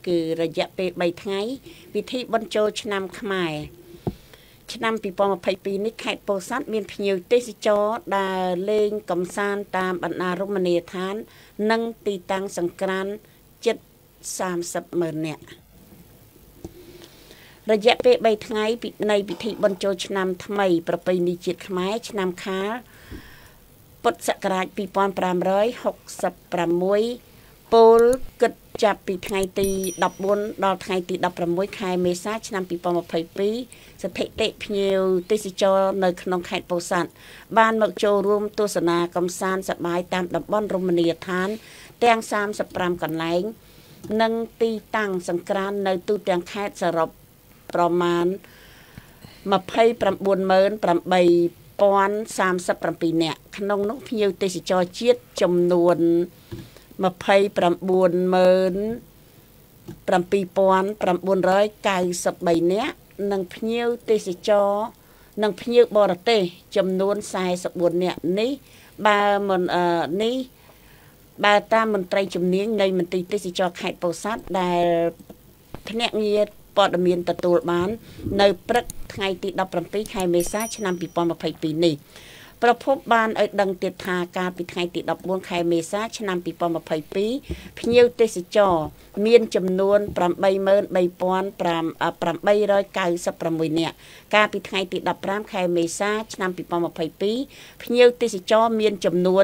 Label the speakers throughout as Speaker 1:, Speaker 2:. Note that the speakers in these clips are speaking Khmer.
Speaker 1: គឺរយៈពេល3ថ្ងៃពិធីបុណ្យចូលឆ្នាំខ្មែរឆ្នាំ2022នេះខេត្តពោធិ៍សាត់មានភ្ញៀវទេសចរដែលលេងកម្សាន្តតាមបណ្ដារមណីយដ្ឋាននិងទីតាំងសង្ក្រាន្តជិត30,000 នាក់រយៈពេល3ថ្ងៃនៃពិធីបុណ្យចូលឆ្នាំថ្មីប្រពៃណីជាតិខ្មែរឆ្នាំខាលពុទ្ធសករាជ2566ពោលគិតចាប់ពីថ្ងៃទី14ដល់ថ្ងៃទី16ខែមេសាឆ្នាំ2022ស្ថិតិភ្ញៀវទេសចរនៅក្នុងខេត្តពោធិ៍សាត់បានមកចូលរួមទស្សនាកម្សាន្តសប្បាយតាមតំបន់រមណីយដ្ឋានទាំង35កន្លែងនិងទីតាំងសង្ក្រាន្តនៅទូទាំងខេត្តសរុបប្រមាណ 298,037 នាក់ក្នុងនោះភ្ញៀវទេសចរជាតិចំនួន 297,993 នាក់និងភ្ញៀវទេសចរនិងភ្ញៀវបរទេសចំនួន44នាក់នេះបើតាមមន្ត្រីជំនាញនៃមន្ទីរទេសចរខេត្តពោធិ៍សាត់ដែលភ្នាក់ងារព័ត៌មានទទួលបាននៅព្រឹកថ្ងៃទី17ខែមេសាឆ្នាំ2022នេះប្រភពបានឲ្យដឹងទៀតថាកាលពីថ្ងៃទី14ខែមេសាឆ្នាំ2022ភ្ញៀវទេសចរមានចំនួន 83,896 នាក់កាលពីថ្ងៃទី15ខែមេសាឆ្នាំ2022ភ្ញៀវទេសចរមានចំនួន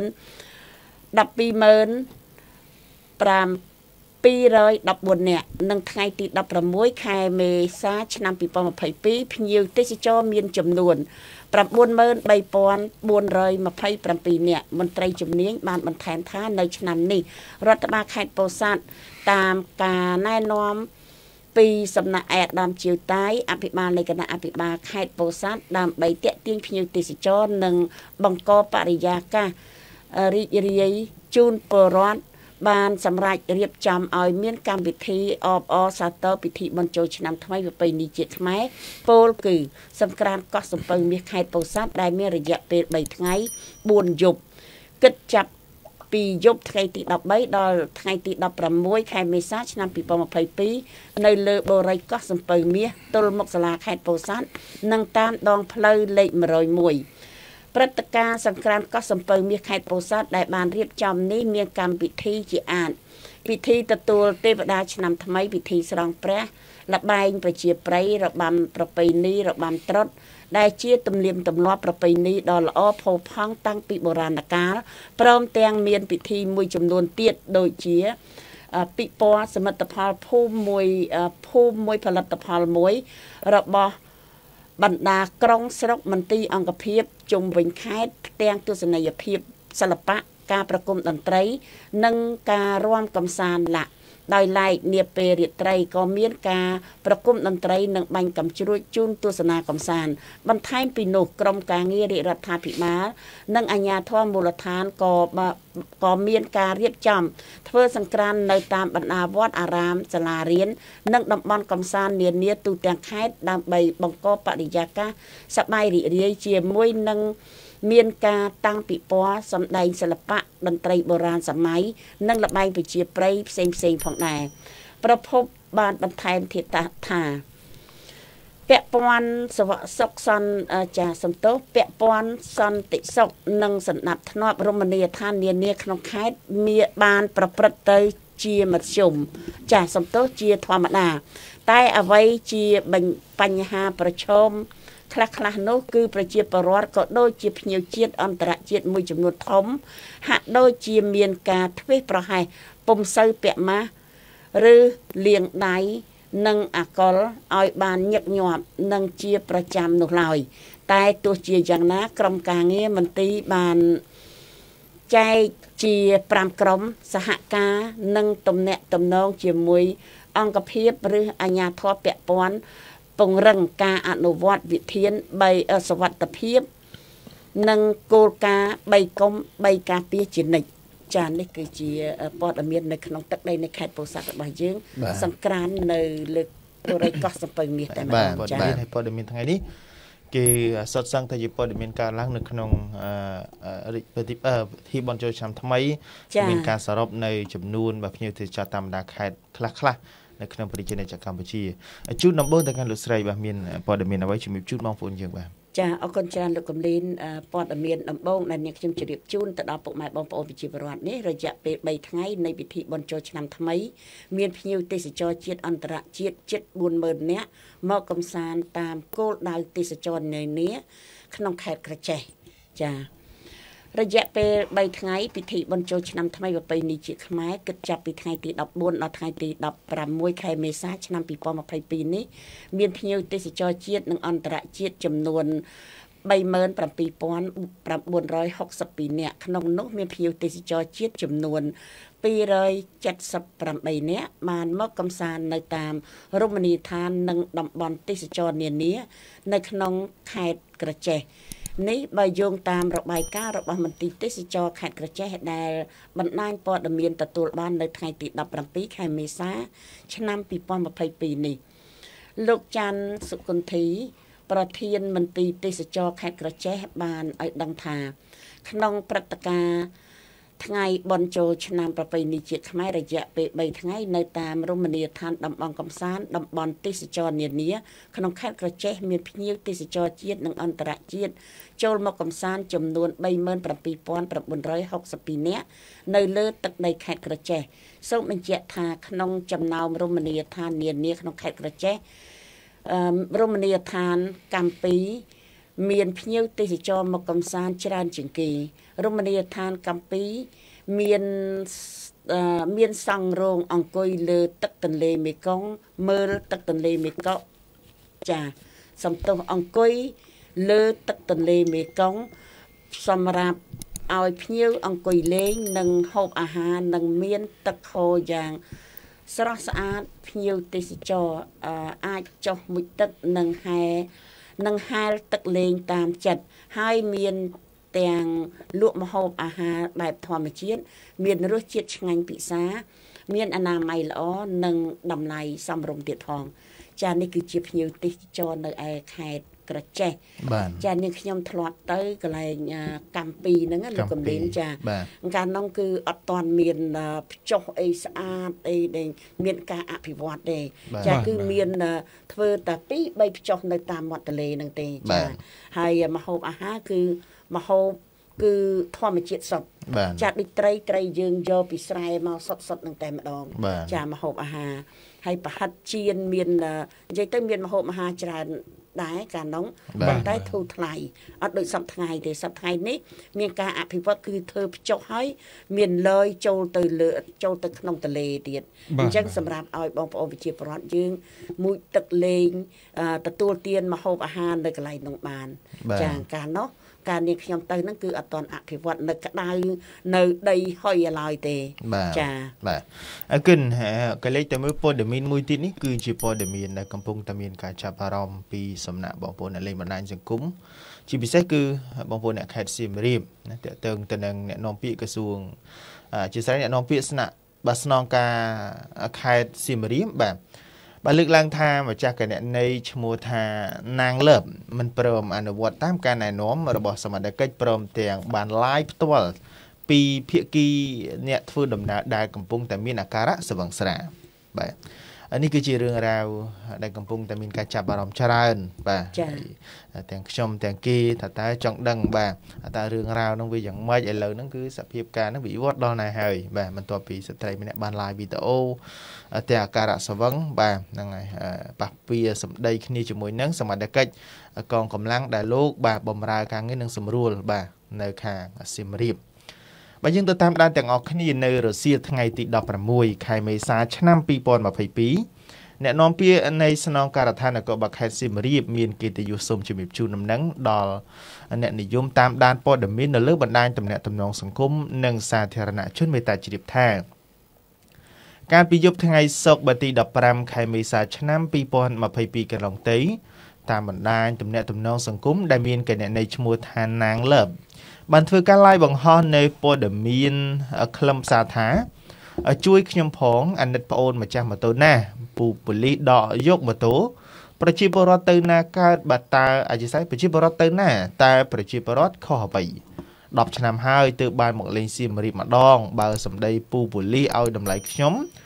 Speaker 1: 12,214 នាក់និងថ្ងៃទី16ខែមេសាឆ្នាំ2022ភ្ញៀវទេសចរមានចំនួន 93,427 នាក់មន្ត្រីជំនាញបានបន្ថែមថានៅឆ្នាំនេះរដ្ឋបាលខេត្តពោធិ៍សាត់តាមការណែនាំពីសំណាក់អាដាមជាវតាយអភិបាលនៃគណៈអភិបាលខេត្តពោធិ៍សាត់ដើម្បីទាក់ទាញភ្ញៀវទេសចរនិងបង្កបរិយាកាសរីករាយជូនពលរដ្ឋបានសម្រាប់រៀបចំឲ្យមានកម្មវិធីអបអរសាទរពិធីបុណ្យចូលឆ្នាំថ្មីប្រពៃណីជាតិខ្មែរពោលគឺសង្ក្រាន្តកោះសំពៅមាសខេត្តពោធិ៍សាត់ដែលមានរយៈពេល3ថ្ងៃ4យប់គិតចាប់ពីយប់ថ្ងៃទី13ដល់ថ្ងៃទី16ខែមេសាឆ្នាំ2022នៅលើបូរីកោះសំពៅមាសទល់មុខសាលាខេត្តពោធិ៍សាត់និងតាមដងផ្លូវលេខ101ព្រឹត្តិការណ៍សង្ក្រាន្តកោះសំពៅមាសខេត្តពោធិ៍សាត់ដែលបានរៀបចំនេះមានកម្មវិធីជាអាចពិធីទទួលទេវតាឆ្នាំថ្មីពិធីស្រង់ព្រះល្បែងប្រជាប្រិយរបាំប្រពៃណីរបាំត្រុដិដែលជាទំនៀមទម្លាប់ប្រពៃណីដ៏ល្អផូរផង់តាំងពីបុរាណកាលព្រមទាំងមានពិធីមួយចំនួនទៀតដូចជាពិព័រណ៍សមិទ្ធផលភូមិមួយផលិតផលមួយរបស់បណ្ដាក្រុងស្រុកមន្ទីរអង្គភាពជុំវិញខេត្តទាំងទស្សនីយភាពសិល្បៈការប្រគំតន្ត្រីនិងការរាំកម្សាន្តដោយឡែកនាពេលរាត្រីក៏មានការប្រគំតន្ត្រីនិងបាញ់កាំជ្រួចជូនទស្សនាកម្សាន្តបន្ថែមពីនោះក្រុមការងាររាជរដ្ឋាភិបាលនិងអាជ្ញាធរមូលដ្ឋានក៏មានការរៀបចំធ្វើសង្ក្រាន្តនៅតាមបណ្ដាវត្តអារាមសាលារៀននិងតំបន់កម្សាន្តនានាទូទាំងខេត្តដើម្បីបង្កបរិយាកាសសប្បាយរីករាយជាមួយនឹងមានការតាំងពិព័រណ៍សម្ដែងសិល្បៈតន្ត្រីបុរាណសម័យនិងល្បែងប្រជាប្រិយផ្សេងផងដែរប្រភពបានបន្ថែមទៀតថាពាក់ព័ន្ធសុខសន្តិសុខនិងសណ្ដាប់ធ្នាប់រមណីយដ្ឋាននានាក្នុងខេត្តមានបានប្រព្រឹត្តទៅជាមធ្យមសំទោសជាធម្មតាតែអ្វីជាបញ្ហាប្រឈមខ្លះនោះគឺប្រជាពលរដ្ឋក៏ដូចជាភ្ញៀវជាតិអន្តរជាតិមួយចំនួនធំហាក់ដូចជាមានការធ្វេសប្រហែសពុំសូវពាក់ម៉ាស់ឬលាងដៃនិងអាកុលឲ្យបានញឹកញាប់និងជាប្រចាំនោះឡើយតែទោះជាយ៉ាងណាក្រុមការងារមន្ទីរបានចែកជា5ក្រុមសហការនិងទំនាក់ទំនងជាមួយអង្គភាពឬអាជ្ញាធរពាក់ព័ន្ធពង្រឹងការអនុវត្តវិធាន3សុវត្ថិភាពនិងគោលការណ៍3កុំ3ការពារជានិច្ចចា៎នេះគឺជាព័ត៌មាននៅក្នុងទឹកដីនៃខេត្តពោធិ៍សាត់របស់យើងសង្ក្រាន្តនៅលើបូរីកោះសំពៅមាសតែម្ដងចា៎ហើយព័ត៌មានថ្ងៃនេះគេសុទ្ធសឹងតែជាព័ត៌មានការឡើងនៅក្នុងពិធីបុណ្យចូលឆ្នាំថ្មីមានការសរុបនៅចំនួនភ្ញៀវទេសចរតាមបណ្ដាខេត្តខ្លះ
Speaker 2: ในขนมปฏิเจนจากกัมพูชีจุดน้ำบ่แต่การลุสไรแบบมีนปอดเมียนเอาไว้ชิมจุดมองฝนยังแบบ
Speaker 1: ចាអរគុណច្រើនលោកកំលីនព័ត៌មានដំបូងដែលអ្នកខ្ញុំជម្រាបជូនទៅដល់ពុកម៉ែបងប្អូនប្រជាពលរដ្ឋនេះរយៈពេល3ថ្ងៃនៃពិធីបុណ្យចូលឆ្នាំថ្មីមានភ្ញៀវទេសចរជាតិអន្តរជាតិជិត 40,000 នាក់មកកំសាន្តតាមគោលដៅទេសចរនានាក្នុងខេត្តក្រចេះចារយៈពេល3ថ្ងៃពិធីបុណ្យចូលឆ្នាំថ្មីប្រពៃណីជាតិខ្មែរគិតចាប់ពីថ្ងៃទី14ដល់ថ្ងៃទី16ខែមេសាឆ្នាំ2022នេះមានភ្ញៀវទេសចរជាតិនិងអន្តរជាតិចំនួន37,962 នាក់ក្នុងនោះមានភ្ញៀវទេសចរជាតិចំនួន278 នាក់បានមកកំសាន្តនៅតាមរមណីយដ្ឋាននិងតំបន់ទេសចរនានានៅក្នុងខេត្តក្រចេះនេះបើយោងតាមរបាយការណ៍របស់មន្ទីរទេសចរខេត្តក្រចេះដែលបណ្ដាញព័ត៌មានទទួលបាននៅថ្ងៃទី17ខែមេសាឆ្នាំ2022នេះលោកច័ន្ទសុគន្ធីប្រធានមន្ទីរទេសចរខេត្តក្រចេះបានឲ្យដឹងថាក្នុងព្រឹត្តិការណ៍ថ្ងៃបុណ្យចូលឆ្នាំប្រពៃណីជាតិខ្មែររយៈពេល3ថ្ងៃនៅតាមរមណីយដ្ឋានតំបន់កំសាន្តតំបន់ទេសចរនានាក្នុងខេត្តក្រចេះមានភ្ញៀវទេសចរជាតិនិងអន្តរជាតិចូលមកកំសាន្តចំនួន37,962 នាក់នៅលើទឹកដីខេត្តក្រចេះសូមបញ្ជាក់ថាក្នុងចំណោមរមណីយដ្ឋាននានាក្នុងខេត្តក្រចេះរមណីយដ្ឋានកម្ពីមានភ្ញៀវទេសចរមកកំសាន្តច្រើនជាងគេរមណីយដ្ឋានកម្ពីមានសង់រោងអង្គុយលើទឹកទន្លេមេគង្គមើលទឹកទន្លេមេគង្គចាសំទោសអង្គុយលើទឹកទន្លេមេគង្គសម្រាប់ឲ្យភ្ញៀវអង្គុយលេងនិងហូបអាហារនិងមានទឹកហូរយ៉ាងស្រស់ស្អាតភ្ញៀវទេសចរអាចចុះមុជទឹកនិងហែលទឹកលេងតាមចិត្តហើយមានទាំងលក់ម្ហូបអាហារបែបធម្មជាតិមានរសជាតិឆ្ងាញ់ពិសាមានអនាម័យល្អនិងតម្លៃសមរម្យទៀតផងចានេះគឺជាភ្ញៀវទេសចរនៅឯខេត្តក្រចេះចានាងខ្ញុំធ្លាប់ទៅកន្លែងកម្ពីហ្នឹងលោកកំលីនចាកាលនោះគឺអត់ទាន់មានភ្ចុះអីស្អាតអីដែលមានការអភិវឌ្ឍទេចាគឺមានធ្វើតែ2-3ភ្ចុះនៅតាមមាត់ទន្លេហ្នឹងទេចាហើយម្ហូបអាហារគឺម្ហូបគឺធម្មជាតិសុទ្ធចាដូចត្រីយើងយកពីស្រែមកសុទ្ធនឹងតែម្ដងចាម្ហូបអាហារហើយប្រហិតជៀនមាននិយាយទៅមានម្ហូបអាហារច្រើនដែរកាលនោះប៉ុន្តែធូរថ្លៃអត់ដូចសប្តាហ៍ថ្ងៃទេសប្តាហ៍ថ្ងៃនេះមានការអភិវឌ្ឍគឺធ្វើភ្ចុះហើយមានលើយចូលទៅក្នុងទន្លេទៀតអញ្ចឹងសម្រាប់ឲ្យបងប្អូនប្រជាពលរដ្ឋយើងមួយទឹកលេងទទួលទានម្ហូបអាហារនៅកន្លែងនោះបានចាកាលនោះការនាងខ្ញុំទៅហ្នឹងគឺអត់ទាន់អភិវឌ្ឍនៅក្តៅនៅដីហុយឡើយទេចា
Speaker 2: បាទអរគុណកលេចតែមើលព័ត៌មានមួយទៀតនេះគឺជាព័ត៌មានដែលកំពុងតែមានការចាប់អារម្មណ៍ពីសំណាក់បងប្អូនអ្នកលេងបណ្ដាញសង្គមជាពិសេសគឺបងប្អូនអ្នកខេត្តសៀមរាបណាតើតើទៅនឹងអ្នកនាំពាក្យក្រសួងជាស្រ័យអ្នកនាំពាក្យស្នាក់បាស្នងការខេត្តសៀមរាបបាទលើកឡើងថាម្ចាស់គណនីឈ្មោះថាណាងលើបមិនព្រមអនុវត្តតាមការណែនាំរបស់សមាជិកព្រមទាំងបានឡាយផ្ទាល់ពីភាគីអ្នកធ្វើដំណើរដែលកំពុងតែមានអាការៈស្វឹងស្រាបាទនេះគឺជារឿងរ៉ាវដែលកំពុងតែមានការចាប់អារម្មណ៍ច្រើនបាទទាំងខ្ញុំទាំងគេថាតើចង់ដឹងបាទតើរឿងរ៉ាវហ្នឹងវាយ៉ាងម៉េចឥឡូវហ្នឹងគឺសភាពការហ្នឹងវិវត្តដល់ណាហើយបាទបន្ទាប់ពីស្ត្រីម្នាក់បាន live វីដេអូទាំងអាការៈស្វឹងបាទហ្នឹងហើយប៉ះពាល់សម្ដីគ្នាជាមួយនឹងសមាជិកកងកម្លាំងដែលលោកបាទបម្រើការងារនឹងសម្រួលបាទនៅខាងសៀមរាបបើយើងទៅតាមដានទាំងអស់គ្នានៅរសៀលថ្ងៃទី16ខែមេសាឆ្នាំ2022អ្នកនាំពាក្យនៃស្នងការដ្ឋាននគរបាលខេត្តសៀមរាបមានកិត្តិយសសូមជំរាបជូនដំណឹងដល់អ្នកនិយមតាមដានព័ត៌មាននៅលើបណ្ដាញទំនាក់ទំនងសង្គមនិងសាធារណជនមេត្តាជ្រាបថាកាលពីយប់ថ្ងៃសុក្រទី15ខែមេសាឆ្នាំ2022កន្លងទៅតាមបណ្ដាញទំនាក់ទំនងសង្គមដែលមានគណនីឈ្មោះថាណាងលើបបានធ្វើការ live បង្ហោះនៅព័ត៌មានខ្លឹមសារថាជួយខ្ញុំផងអាណិតប្អូនម្ចាស់ម៉ូតូណាពូប៉ូលីសដកយកម៉ូតូប្រជាពលរដ្ឋទៅណាកើតបាត់តើអធិស្ឋានប្រជាពលរដ្ឋទៅណាតែប្រជាពលរដ្ឋខុសអ្វី10ឆ្នាំហើយទើបបានមកលេងសៀមរាបម្ដងបើសម្ដីពូប៉ូលីសឲ្យតម្លៃខ្ញុំ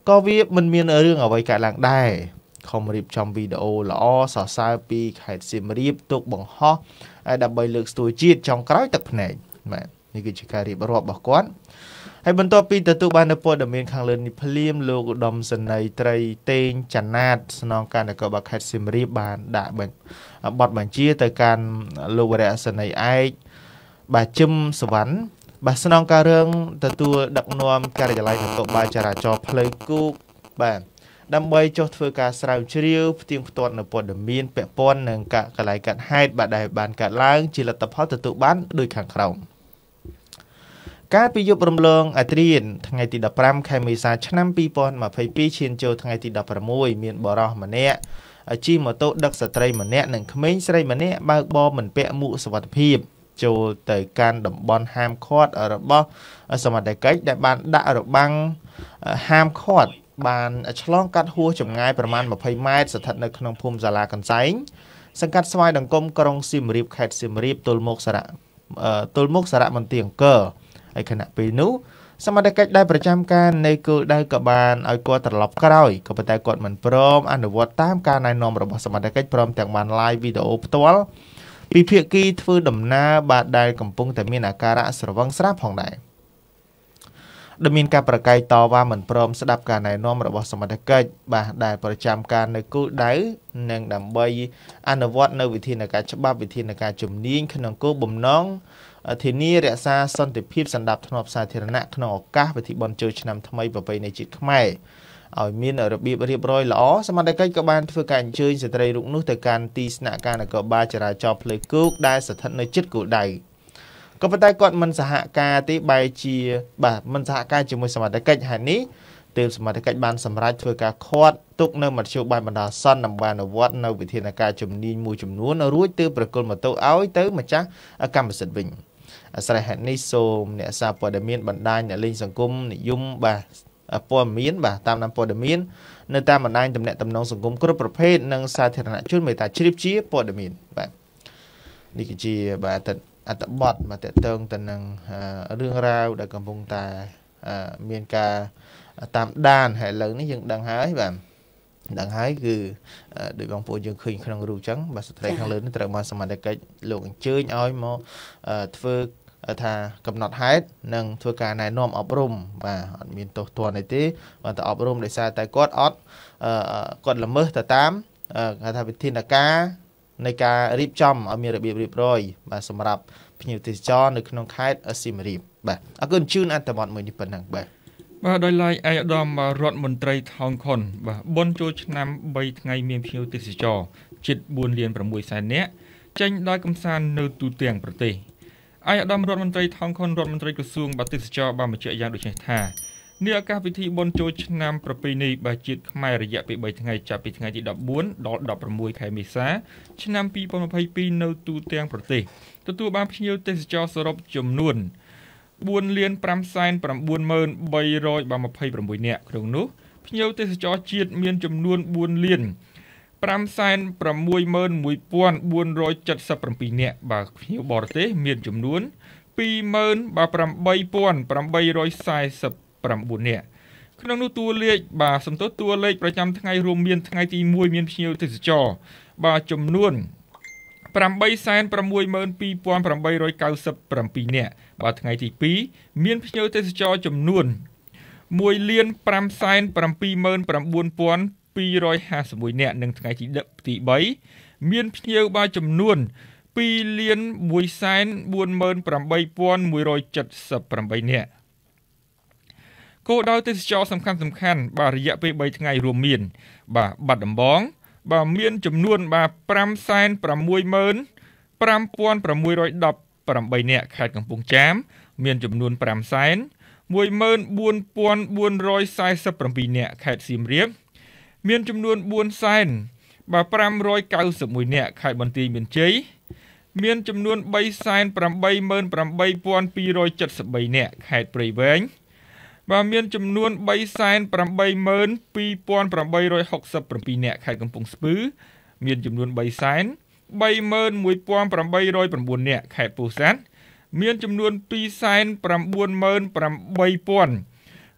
Speaker 2: có việc mình miền ở riêng ở vậy cả làng đài không riêng trong video lõ sò sa pi khai sim riêng tục bằng ho đặc biệt lực tuổi chiết trong cái tập này màนี่คือการเรียบรอบบอกก่อนให้บรรทอปีตัวบานปอดเมียนข้างเลินนิพลีมโลกดมสนัยไตรเตงจันนาดสนองการในกบักแคดซิมรีบานด่าบันบอดบัญชีแต่การโลกเรียสนัยไอบาจุมสวรรค์บาสนองการเรื่องตัวดักนวมการจะไล่กับกบาจราจรเพลกูบานดำใบจดเฟือการสาวเชียวเตียงตัวในปอดเมียนเปะปอนหนึ่งกะกระไรกันให้บาดใดบานกัดล้างจิลตะพอตัวบ้านโดยขังเราการพิจารณาอัตรีนทั้งไงติดดับพรำแคมิซาชนะปีปอนมาไฟปีเชียนโจทั้งไงติดดับประมวยมีนบอรอมันเนะจีมโตดักสตรีมันเนะหนึ่งขมิ้นสตรีมันเนะบางบอเหมือนเปะมุสวัสดิภีบโจแต่การดับบอลฮามคอดอรบอสมัติได้กิได้บานด่าอรบังฮามคอดบานฉลองกัดหัวจมง่ายประมาณมาไฟไม้สถัดในขนมภูมิจารากันไซสังกัดสวายดังกลมกรงซิมรีบแคดซิมรีบตุลมกสระมันเตียงเกอไอขณะปีนู้สมาชิกได้ประจำการในกูได้กับบานไอกอตลบกระไรกับปฏิกรมันพร้อมอนุวัตตามการนายนอมระบบสมาชิกพร้อมแต่งบานไลฟ์วิดีโอตัวปีเพียกีทือดำนาบาดได้กำปงแต่มีนาการะสระวังสระผ่องได้ดำมินการประกายต่อว่าเหมือนพร้อมสดับการนายนอมระบบสมาชิกบาดได้ประจำการในกูได้หนึ่งดำใบอนุวัตในวิธีในการฉบับวิธีในการจุ่มนิ่งขนมกูบ่มน้องทีนี้เรียกซาสันติภาพสันดับถนอมสาธารณะขนมก้าไปที่บอลเจอชนำทำไมไปในจิตขมายเอามีนระเบียบเรียบร้อยหล่อสมาชิกกับบานเพื่อการเชิญสตรีรุ่งนุแต่การตีสนาการกับบาจราจรเพลกุกได้สถานในจิตกูใดก็ปฏิกรมันสหการที่ใบเชียบามันสหการจมูกสมาชิกแห่งนี้เติมสมาชิกบานสำรัดเพื่อการคอดตุกเนื้อมัดชูบานบรรดาซ่อนนำบานวัดในวิธีการจุ่มนินมูจุ่มนู้นรู้เติมประกอบมาตัวเอาเติมมาจ้าอาการมันสดบิ่งสาเหตุนี้โซมเนี่ยซาปอดเมียนบันไดเนี่ยลิงสังคมเนี่ยยุ่มบ่าปอดเมียนบ่าตามนำปอดเมียนในตามบันไดตำแหน่งตำนองสังคมกรุ๊ปประเภทนังสาธารณะชุดเมตาชิริชีปอดเมียนแบบนี่คือจีบ่าแต่อัตบอดมาแต่เติงแต่นังเรื่องราวได้กำปงตาเมียนกาตามด้านให้เหล่านี้ยังดังหายแบบดังหายคือโดยบางผู้ยังเคยขนมรูจังบาสตรีข้างเลือนี่ตระมาสมาชิกหลวงเชื่ออ้อยมอเฟือทากำหนดหายนั่งทัวการนายน้อมอบรมมามีตัวในที่วันแต่อบรมได้ใช้แต่กอดออดกอดละเมอแต่ตามการทำเป็นทีนักการในการรีบจำเอามีระเบียบเรียบร้อยมาสำหรับพิจิตรจอในขนมคายซิมรีบแบบอากุนชื่ออันตรมอดมือที่เป็นหนังแบบ
Speaker 3: โดยไล่ไอดอมรถมนตรีทองคนบนโจชนำใบไงเมียนพิวติสจอจิตบุญเรียนประมวยสายเนี้ยเจนได้กำซานในตูเตียงประเทศไอดอมรถมนตรีทองคนรถมนตรีกระทรวงบัติสจอบามาเจยางโดยใช้ท่าเนื้อการพิธีบนโจชนำประเพณีบาจิตขมายระยะไปใบไงจับไปไงที่ดับบุญดอกประมวยไข่เมษาชนำปีปนภัยปีในตูเตียงประเทศตัวบางพิวติสจอสรบจำนวนบุญเลียนปรำไซน์ปรำบุญเมินใบรอยบางมาภัยปรำบุญเนี่ยครั้งนู้พิเยาเตสจอจีดเมียนจำนวนบุญเลียนปรำไซน์ปรำมวยเมินมวยป้วนบุญรอยจัดสับปรำปีเนี่ยบางพิเยาบอร์เตเมียนจำนวนปีเมินบางปรำใบป้วนปรำใบรอยไซสับปรำบุญเนี่ยครั้งนู้ตัวเลขบางสมทบตัวเลขประจำทั้งไงรวมเมียนทั้งไงตีมวยเมียนพิเยาเตสจอบางจำนวนปรำใบไซน์ปรำมวยเมินปีป้วนปรำใบรอยเก้าสับปรำปีเนี่ยบาทไงที่ปีเมียนพิเยาเตสจอจำนวนมวยเลียนปรำไซน์ปรำปีเมินปรำบุญปอนปี150เนี่ยหนึ่งไงที่ตีใบเมียนพิเยาบาจำนวนปีเลียนมวยไซน์บุญเมินปรำใบปอน170ปรำใบเนี่ยโคดาวเตสจอสำคัญบาระยะไปใบไงรวมเมียนบาบัดดำบองบาเมียนจำนวนบาปรำไซน์ปรำมวยเมินปรำปอนปรำมวยปรำใบเนี่ยขาดกับปุงแจมเมียนจำนวนปรำไซน์มวยเมินบุญปวนบุญรอยไซส์ปรำปีเนี่ยขาดซิมเรียบเมียนจำนวนบุญไซน์บาปรำรอย90มวยเนี่ยขาดบันตีเมียนเจยเมียนจำนวนใบไซน์ปรำใบเมินปรำใบปวนปี170ใบเนี่ยขาดปริเวณบาเมียนจำนวนใบไซน์ปรำใบเมินปีปวนปรำใบ160ปรำปีเนี่ยขาดกับปุงสปื้อเมียนจำนวนใบไซน์ใบเมินมวยปวงปรำใบรอยปรำบุญเนี่ยแขกปูสันเมียนจำนวนปีไซน์ปรำบุญเมินปรำใบปวน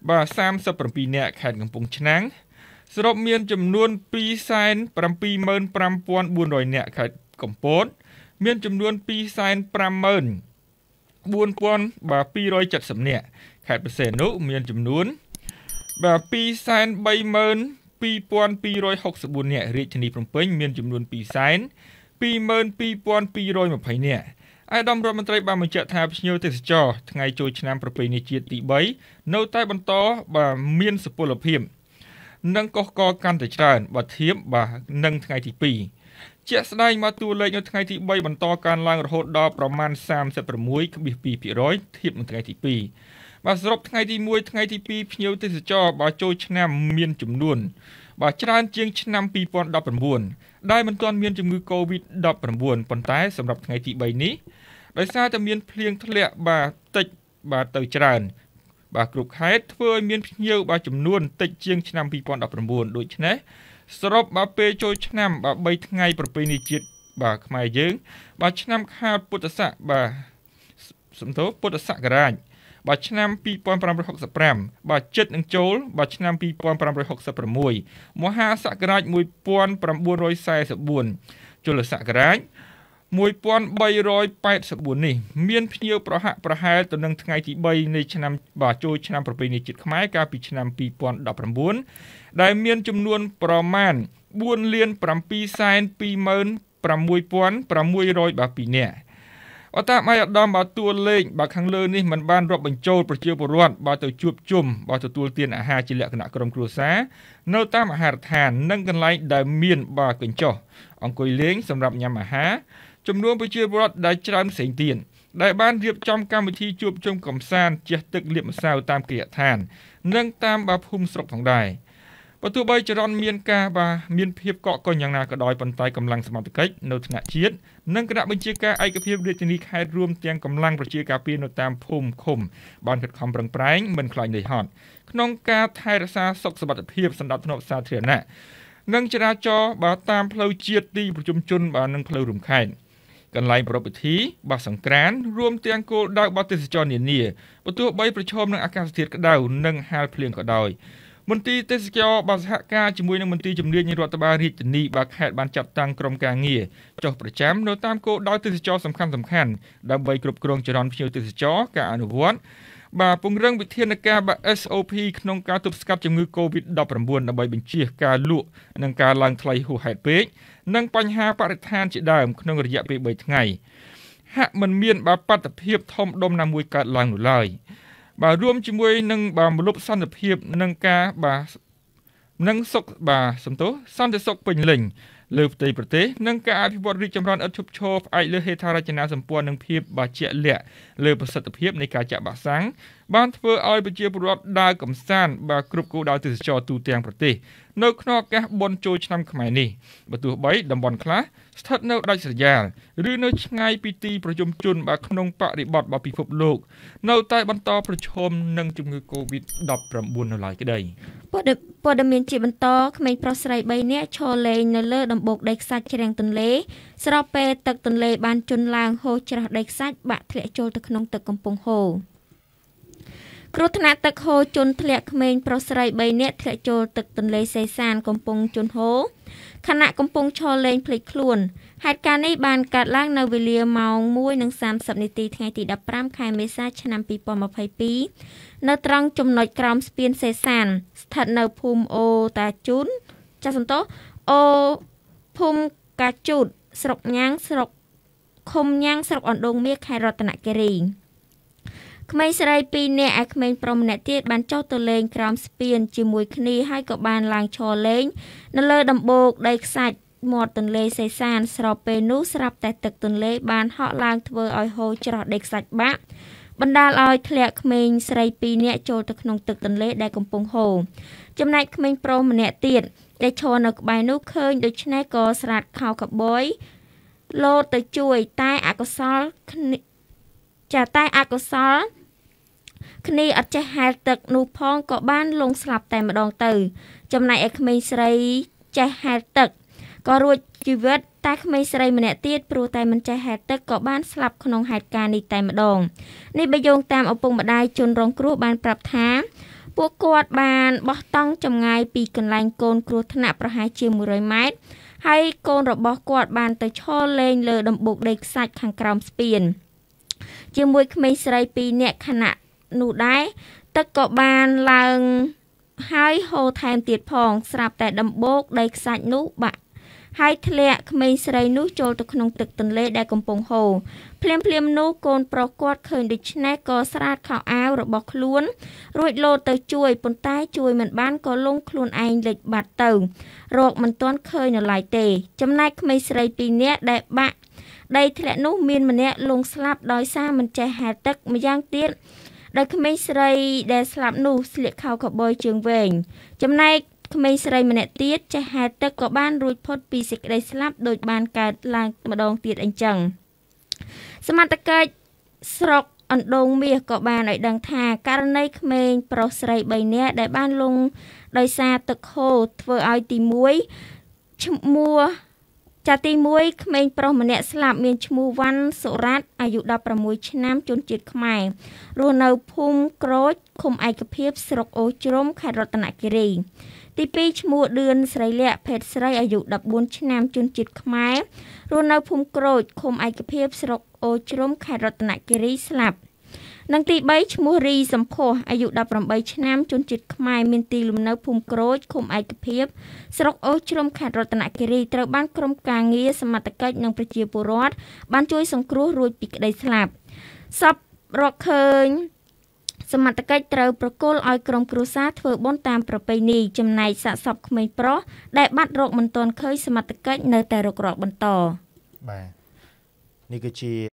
Speaker 3: បាទ37នាក់ខេត្តកំពង់ឆ្នាំងសរុបមានចំនួន 275,400 នាក់ខេត្តកំពតមានចំនួន 254,270 នាក់ខេត្តបរសេនុមានចំនួន 232,264 នាក់រាជធានីភ្នំពេញមានចំនួន 222,220 នាក់អាយដាមរដ្ឋមន្ត្រីបានបញ្ជាក់ថាភ្ញៀវទេសចរថ្ងៃចូលឆ្នាំប្រពៃណីជាតិទី3នៅតែបន្តមានសុពលភាពនិងកុសកកាន់តែច្រើនបើធៀបនឹងថ្ងៃទី2ជាក់ស្ដែងមកតួលេខនៅថ្ងៃទី3បន្តកើនឡើងរហូតដល់ប្រមាណ 36.2% ធៀបនឹងថ្ងៃទី2បាទសរុបថ្ងៃទី1ថ្ងៃទី2ភ្ញៀវទេសចរចូលឆ្នាំមានចំនួនច្រើនជាងឆ្នាំ2019ដែលមិនទាន់មានជំងឺ Covid-19 ប៉ុន្តែសម្រាប់ថ្ងៃទី3នេះដោយសារតែមានភ្លៀងធ្លាក់តិចទៅច្រើនគ្រប់ខេត្តធ្វើឲ្យមានភ្ញៀវចំនួនតិចជាងឆ្នាំ2019ដូច្នេះសរុបពេលចូលឆ្នាំ3ថ្ងៃប្រពៃណីជាតិខ្មែរយើងឆ្នាំខាលពុទ្ធស័កពុទ្ធសករាជឆ្នាំ2565ចិត្តនឹងចូលឆ្នាំ2566មហាសករាជ1944ជលសករាជ1384នេះមានភ្ញៀវប្រហាក់ប្រហែលទៅនឹងថ្ងៃទី3នៃឆ្នាំចូលឆ្នាំប្រពៃណីជាតិខ្មែរកាលពីឆ្នាំ2019ដែលមានចំនួនប្រមាណ 4,226,600 នាក់តាមអាយដាមតួលេខខាងលើនេះមិនបានរាប់បញ្ចូលប្រជាពលរដ្ឋទៅជួបជុំទទួលទានអាហារជាលក្ខណៈក្រុមគ្រួសារនៅតាមអាហារដ្ឋាននិងកន្លែងដែលមានកញ្ចុះអង្គុយលេងសម្រាប់ញ៉ាំអាហារចំនួនប្រជាពលរដ្ឋដែលច្រើនផ្សេងទៀតដែលបានរៀបចំកម្មវិធីជួបជុំកម្សាន្តជះទឹកលាបម្សៅតាមគេហដ្ឋាននិងតាមភូមិស្រុកផងដែរបើទោះបីចរន្តមានការមានភាពកកកុញយ៉ាងណាក៏ដោយប៉ុន្តែកម្លាំងសមត្ថកិច្ចនៅថ្នាក់ជាតិនិងគណៈបញ្ជាការឯកភាពរាជធានីខេត្តរួមទាំងកម្លាំងប្រជាការពារនៅតាមភូមិឃុំបានខិតខំប្រឹងប្រែងមិនខ្លាចនឿយហត់ក្នុងការថែរក្សាសុខសុវត្ថិភាពសណ្ដាប់ធ្នាប់សាធារណៈនិងចរាចរណ៍តាមផ្លូវជាតិទីប្រជុំជននិងផ្លូវរួមខេត្តកន្លែងប្រពៃពិធីសង្ក្រាន្តរួមទាំងគោលដៅទេសចរនានាបើទោះបីប្រឈមនឹងអាកាសធាតុក្តៅនិងហាលភ្លៀងក៏ដោយមន្ទីរទេសចរសហការជាមួយនឹងមន្ទីរជំនាញរដ្ឋបាលរាជធានីខេត្តបានចាត់តាំងក្រុមការងារចុះប្រចាំនៅតាមគោលដៅទេសចរសំខាន់ដើម្បីគ្រប់គ្រងចរន្តភ្ញៀវទេសចរការអនុវត្តពង្រឹងវិធានការSOP ក្នុងការទប់ស្កាត់ជំងឺ Covid-19 ដើម្បីបញ្ជៀសការលក់និងការឡើងថ្លៃហួសហេតុពេកនិងបញ្ហាបរិស្ថានជាដើមក្នុងរយៈពេល3ថ្ងៃហាក់មិនមានបាតុភិបធំដុំណាមួយកើតឡើងនោះឡើយរួមជាមួយនឹងមលុបសន្តិភាពនិងការនិងសុខសន្តិសុខពេញលេញលើផ្ទៃប្រទេសនិងការអភិវឌ្ឍរីកចម្រើនឥតឈប់ឈរផ្អែកលើហេដ្ឋារចនាសម្ព័ន្ធនិងភាពជាក់លាក់លើប្រសិទ្ធភាពនៃការចាក់វ៉ាក់សាំងបានធ្វើឲ្យប្រជាពលរដ្ឋដើរកម្សាន្តគ្រប់គោលដៅទេសចរទូទាំងប្រទេសនៅក្នុងឱកាសបុណ្យចូលឆ្នាំខ្មែរនេះបើទោះបីតំបន់ខ្លះស្ថិតនៅដាច់ស្រយាលឬនៅឆ្ងាយពីទីប្រជុំជនក្នុងបរិបទពិភពលោកនៅតែបន្តប្រឈមនឹងជំងឺ Covid-19 នៅឡើយក្តី
Speaker 4: ព័ត៌មានជាបន្តក្មេងប្រុសស្រី3នាក់ឈរលេងនៅលើដំបូកដីខ្សាច់ជ្រាំងទន្លេស្របពេលទឹកទន្លេបានជន់ឡើងហូរច្រោះដីខ្សាច់បាក់ធ្លាក់ចូលទៅក្នុងទឹកកំពង់ហូរគ្រោះថ្នាក់ទឹកហូរជន់ធ្លាក់ក្មេងប្រុសស្រី3នាក់ធ្លាក់ចូលទឹកទន្លេសេសានកំពង់ជន់ហូរខណៈកំពុងឈរលេងភ្លេចខ្លួនហេតុការណ៍នេះបានកើតឡើងនៅវេលាម៉ោង 1:30 នាទីថ្ងៃទី15ខែមេសាឆ្នាំ2022នៅត្រង់ចំណុចក្រោមស្ពានសេសានស្ថិតនៅភូមិអូតាជូនភូមិកាជូតស្រុកញ៉ាងស្រុកឃុំញ៉ាងស្រុកអណ្ដូងមាសខេត្តរតនគិរីក្មេងស្រី2នាក់ឯក្មេងប្រុសម្នាក់ទៀតបានចុះទៅលេងក្រោមស្ពានជាមួយគ្នាហើយក៏បានឡើងឈរលេងនៅលើដំបូកដីខ្សាច់មាត់ទន្លេសេសានស្របពេលនោះស្រាប់តែទឹកទន្លេបានហក់ឡើងធ្វើឲ្យហូរច្រោះដីខ្សាច់បាក់បណ្ដាលឲ្យធ្លាក់ក្មេងស្រី2នាក់ចូលទៅក្នុងទឹកទន្លេដែលកំពុងហូរចំណែកក្មេងប្រុសម្នាក់ទៀតដែលឈរនៅក្បែរនោះឃើញដូច្នេះក៏ស្រាតខោកបយលោតទៅជួយតែអកុសលគ្នាអត់ចេះហែលទឹកនោះផងក៏បានលងស្លាប់តែម្ដងទៅចំណែកឯក្មេងស្រីចេះហែលទឹកក៏រួចជីវិតតែក្មេងស្រីម្នាក់ទៀតព្រោះតែមិនចេះហែលទឹកក៏បានស្លាប់ក្នុងហេតុការណ៍នេះតែម្ដងនេះបើយោងតាមឪពុកម្ដាយជនរងគ្រោះបានប្រាប់ថាពួកគាត់បានបោះតង់ចម្ងាយពីកន្លែងកូនគ្រោះថ្នាក់ប្រហែលជា100ម៉ែត្រហើយកូនរបស់គាត់បានទៅឈរលេងលើដំបូកដីខ្សាច់ខាងក្រោមស្ពានជាមួយក្មេងស្រី2នាក់ខណៈនោះដែរទឹកក៏បានឡើងហើយហូរថែមទៀតផងស្រាប់តែដំបូកដីខ្សាច់នោះបាក់ហើយធ្លាក់ក្មេងស្រីនោះចូលទៅក្នុងទឹកទន្លេដែលកំពុងហូរភ្លាមនោះកូនប្រុសគាត់ឃើញដូច្នេះក៏ស្រាតខោអាវរបស់ខ្លួនរួចលោតទៅជួយប៉ុន្តែជួយមិនបានក៏លង់ខ្លួនឯងលិចបាត់ទៅរកមិនទាន់ឃើញនៅឡើយទេចំណែកក្មេងស្រី2នាក់ដែលបាក់ដីធ្លាក់នោះមានម្នាក់លង់ស្លាប់ដោយសារមិនចេះហែលទឹកម្យ៉ាងទៀតដោយក្មេងស្រីដែលស្លាប់នោះស្លៀកខោខូវប៊យជើងវែងចំណែកក្មេងស្រីម្នាក់ទៀតចេះហែលទឹកក៏បានរួចផុតពីសេចក្តីស្លាប់ដោយបានកើតឡើងម្ដងទៀតអញ្ចឹងសមត្ថកិច្ចស្រុកអណ្ដូងមាសក៏បានឲ្យដឹងថាករណីក្មេងប្រុសស្រី3នាក់ដែលបានលង់ដោយសារទឹកហូរធ្វើឲ្យទី1ឈ្មោះទី1ក្មេងប្រុសម្នាក់ស្លាប់មានឈ្មោះវ៉ាន់សុរ៉ាត់អាយុ16ឆ្នាំជនជាតិខ្មែររស់នៅភូមិក្រូចឃុំឯកភាពស្រុកអូជ្រុំខេត្តរតនគិរីទី2ឈ្មោះឌឿនស្រីលក្ខភេទស្រីអាយុ14ឆ្នាំជនជាតិខ្មែររស់នៅភូមិក្រូចឃុំឯកភាពស្រុកអូជ្រុំខេត្តរតនគិរីស្លាប់និងទី3ឈ្មោះរីសំផស្សអាយុ18ឆ្នាំជនជាតិខ្មែរមានទីលំនៅភូមិក្រូចឃុំឯកភាពស្រុកអូជ្រុំខេត្តរតនគិរីត្រូវបានក្រុមការងារសមត្ថកិច្ចនិងប្រជាពលរដ្ឋបានជួយសង្គ្រោះរួចពីក្តីស្លាប់សពរកឃើញសមត្ថកិច្ចត្រូវប្រគល់ឲ្យក្រុមគ្រួសារធ្វើបុណ្យតាមប្រពៃណីចំណែកសាកសពក្មេងប្រុសដែលបាត់រកមិនទាន់ឃើញសមត្ថកិច្ចនៅតែរករកបន្ត
Speaker 2: បាទនេះគឺជា